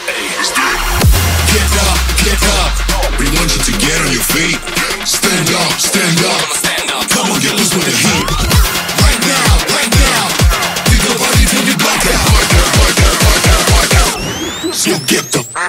Get up. We want you to get on your feet. Stand up, stand up. Come on, get loose with the heat. Right now. Pick your body till you black out. So get the